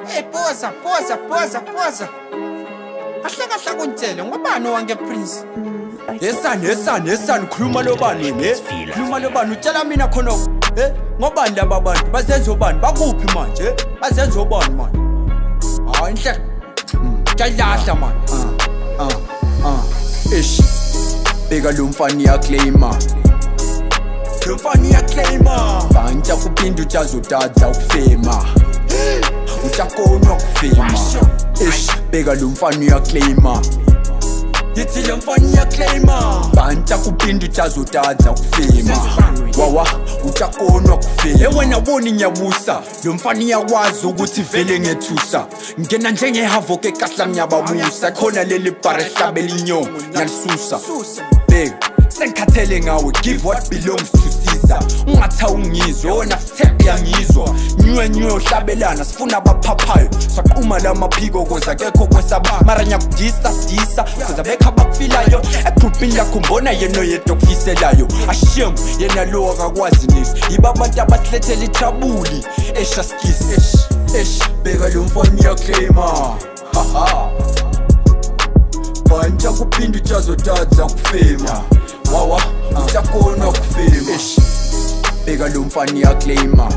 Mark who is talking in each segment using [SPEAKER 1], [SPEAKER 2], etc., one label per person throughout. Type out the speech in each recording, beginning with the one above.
[SPEAKER 1] Hey, poza. Kahle kuntshele ngobani wange Prince?
[SPEAKER 2] Yesani khuluma lo bani ne? Khuluma lo bani utshela mina khonoko. Ngobani laba bantu bazenza obani? Bakuphi manje? Bazenza obani manje? Hayi inhle. Kyayilahla manje. Ish. Beka lo mfana uyaclaima. Lo mfana uyaclaima. Bantya kuphinda utshazodadza ukufema. Uchakhona ukufema. Ish. Beka lo mfana uyaclaima. Yithi lo mfana uyaclaima. Bantya kuphinda utshazodadza ukufema. Wawa uchakhona ukufema. Wena wona nyabusa. Lo mfana uyakwazi ukuthi vele ngethusa. Ngena njengehavo ke kasla nyababusa. Khona leli bar ehlabela inyongo nyalisusa. Beka sengikhathele ngawe, give what belongs to Caesar. Ungatha ungizwe, wona step yangizwa. Nywe ohlabelana, sifuna abaphaphayo. Saquma la maphiko koza kekho kwesaba. Mara nyakudisa, koza bekha bakufilayo. Egroupini lakho mbona yena yedwa okufiselayo. Ashame, yena lo akakwazi niso. Yiba abantu abasilethela ithabuli. Esha skisi, beka lo mfana uyaclaima. Haha. Bantya kuphinda utshazodadza ukufema. Wawa, uchakhona ukufema. Beka lo mfana uyaclaima.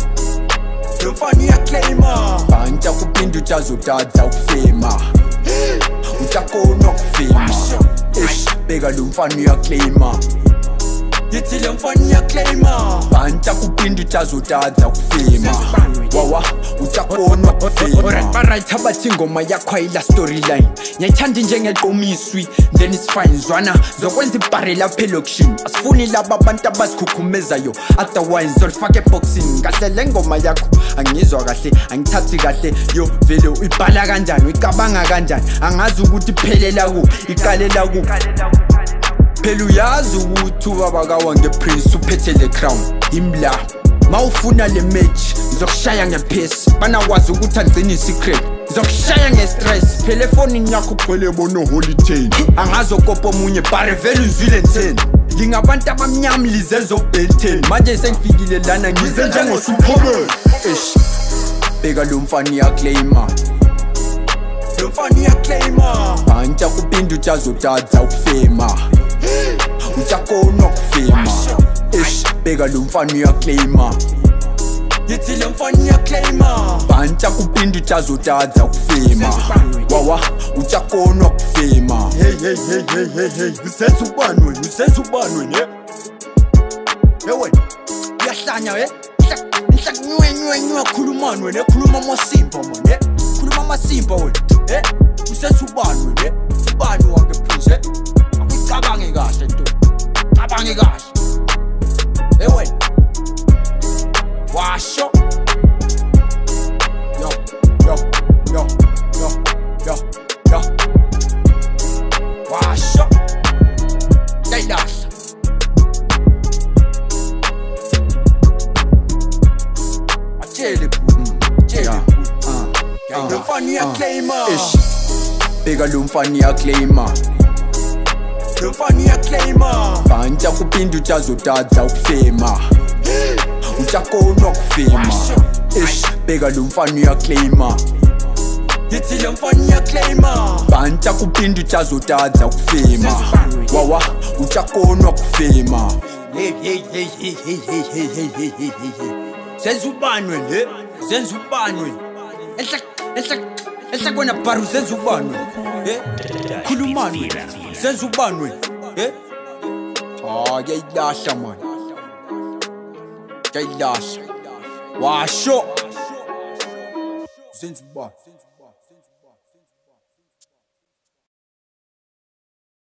[SPEAKER 2] Lo mfana uyaclaima. Bantya kuphinda utshazodadza ukufema. Uchakhona ukufema. Beka lo mfana uyaclaima. Yithi lo mfana uyaclaima. Bantya kuphinda utshazodadza ukufema. Wawa uchakhona ukufema. Alright abathi ingoma yakho ayila storyline. Ngiyayithanda njengeqomiswi then it's fine zwana zokwenza ibhare lapha elokishini. Asifuni laba abantu abasikhukumezayo, otherwise zolifaka eboxini. Kahle le ngoma yakho angizwa kahle, angithathi kahle. Yo vele uyibhala kanjani, uyicabanga kanjani? Angazi ukuthi iphelela kuphi, iqalela kuphi. Phela uyazi ukuthi ubaba kawange Prince uphethe le crown. Imla mawufuna le match ngizokushaya ngephesi. Banakwazi ukuthi angcine isecret, ngizokushaya ngestress. Phela efonini yakho ugcwele bono holiday. Angazokopa omunye bare vele uzwile 10. Ngingabantu abamnyama lizenza obelten. Manje sengifikile lana ngize njengoSuperman. Beka lo mfana uyaclaima. Lo mfana uyaclaima. Bantya kuphinda utshazodadza ukufema. Uchakhona ukufema. Beka lo mfana uyaclaima. Yithi lo mfana uyaclaima. Bantya kuphinda utshazodadza ukufema. Wawa uchakhona ukufema. Hey uzenza ubani wena? Wena uyahlanya nywe khulumani wena, khuluma amasimba manje. Khuluma amasimba wena. Uzenza ubani wena? Ubani wange Prince? Akucabange kahle nto. Cabange kahle. Wena washo. Yo washo. Kyayilahla. Atshele lo mfana uyaclaima. Beka lo mfana uyaclaima. Lo mfana uyaclaima. Bantya kuphinda utshazodadza ukufema. Uchakhona ukufema. Beka lo mfana uyaclaima. Yithi lo mfana uyaclaima. Bantya kuphinda utshazodadza ukufema. Wawa uchakhona ukufema. Zenza ubani wena? Zenza ubani wena? Enhla kwena bar uzenza ubani wena? Khulumani wena. Zenza ubani wena? Kyayilahla man. Kyayilahla. Washo. Zenza ubani.